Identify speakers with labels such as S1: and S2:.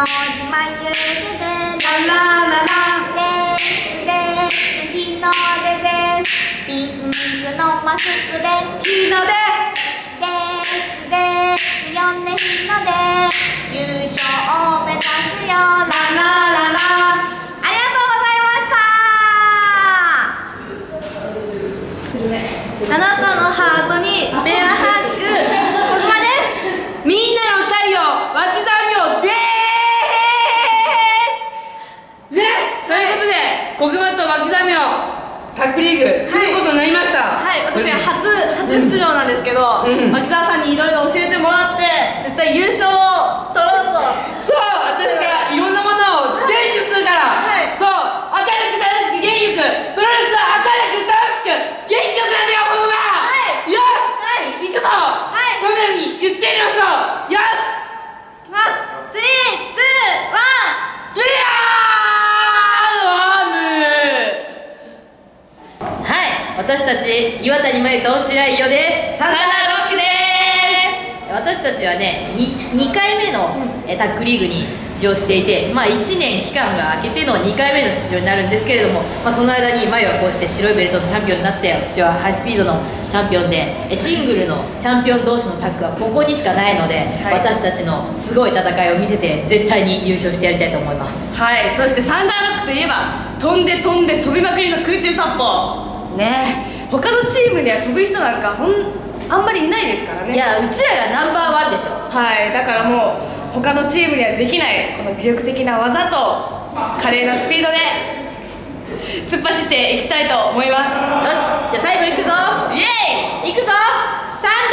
S1: の字眉毛でララララです日の出です。ピンクのマスクで日の出ですですよね日の出優勝を目指すよララララありがとうございました。あなたのハートにベアハッグ小熊です。
S2: みんなの太陽脇山陽でーすね。ということで小熊と脇山陽タッグリーグということになりました。
S1: はい、私は初出場なんですけど、脇澤さんにいろいろ教えてもらって絶対優勝を取ろうと。
S2: そう、私がいろんなものを伝授するから、はい、そう、明るく楽しく元気よくプロレスは明るく楽しく元気よくなんだよ小熊。はい、よし、はい、行くぞ。はい、カメラに言ってみましょう。よし、
S1: いきます。3、2、1、
S2: クリアー。はい、私たち岩谷真由と白井伊代でサンダーロックです。私たちはね 2回目のタッグリーグに出場していて、1年期間が空けての2回目の出場になるんですけれども、その間に真由はこうして白いベルトのチャンピオンになって、私はハイスピードのチャンピオンで、シングルのチャンピオン同士のタッグはここにしかないので、はい、私たちのすごい戦いを見せて絶対に優勝してやりたいと思います。
S3: はい、そしてサンダーロックといえば飛んで飛んで飛びまくりの空中殺法ね。他のチームには飛ぶ人なんかあんまりいないですからね。
S1: いや、うちらがナンバーワンでしょ。
S3: はい、だからもう他のチームにはできないこの魅力的な技と華麗なスピードで突っ走っていきたいと思います。
S1: よし、じゃあ最後いくぞ。
S3: イエーイ、
S1: いくぞ。サンダ